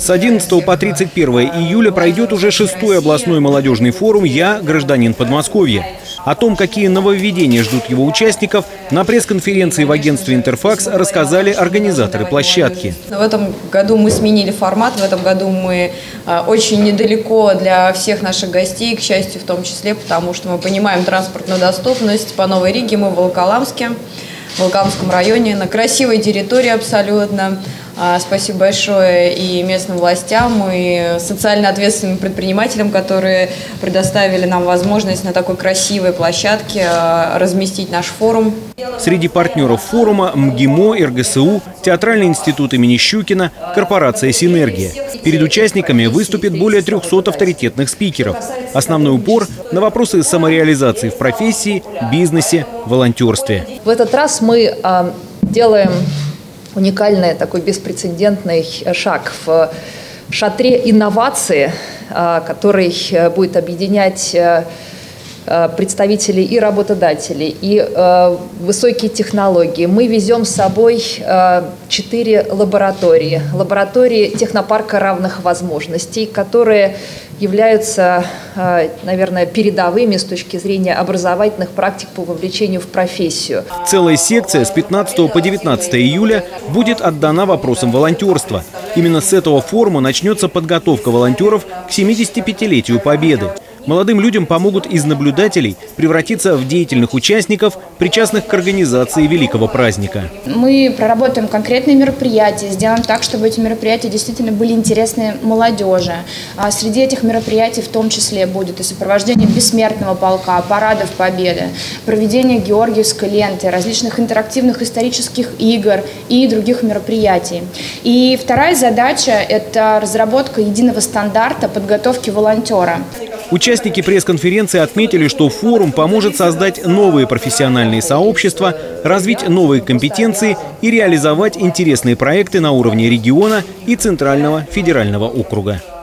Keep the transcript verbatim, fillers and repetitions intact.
С одиннадцатого по тридцать первое июля пройдет уже шестой областной молодежный форум «Я – гражданин Подмосковья». О том, какие нововведения ждут его участников, на пресс-конференции в агентстве «Интерфакс» рассказали организаторы площадки. В этом году мы сменили формат, в этом году мы очень недалеко для всех наших гостей, к счастью, в том числе, потому что мы понимаем транспортную доступность. По Новой Риге мы в Волоколамске, в Волоколамском районе, на красивой территории абсолютно. Спасибо большое и местным властям, и социально ответственным предпринимателям, которые предоставили нам возможность на такой красивой площадке разместить наш форум. Среди партнеров форума МГИМО, эр гэ эс у, Театральный институт имени Щукина, корпорация «Синергия». Перед участниками выступит более трёхсот авторитетных спикеров. Основной упор на вопросы самореализации в профессии, бизнесе, волонтерстве. В этот раз мы э, делаем уникальный, такой беспрецедентный шаг в шатре инновации, который будет объединять представителей и работодателей, и высокие технологии. Мы везем с собой четыре лаборатории. Лаборатории технопарка равных возможностей, которые являются, наверное, передовыми с точки зрения образовательных практик по вовлечению в профессию. Целая секция с пятнадцатого по девятнадцатое июля будет отдана вопросам волонтерства. Именно с этого форума начнется подготовка волонтеров к семидесятипятилетию Победы. Молодым людям помогут из наблюдателей превратиться в деятельных участников, причастных к организации великого праздника. Мы проработаем конкретные мероприятия, сделаем так, чтобы эти мероприятия действительно были интересны молодежи. А среди этих мероприятий в том числе будет и сопровождение бессмертного полка, парадов Победы, проведение Георгиевской ленты, различных интерактивных исторических игр и других мероприятий. И вторая задача – это разработка единого стандарта подготовки волонтера. Участники пресс-конференции отметили, что форум поможет создать новые профессиональные сообщества, развить новые компетенции и реализовать интересные проекты на уровне региона и Центрального федерального округа.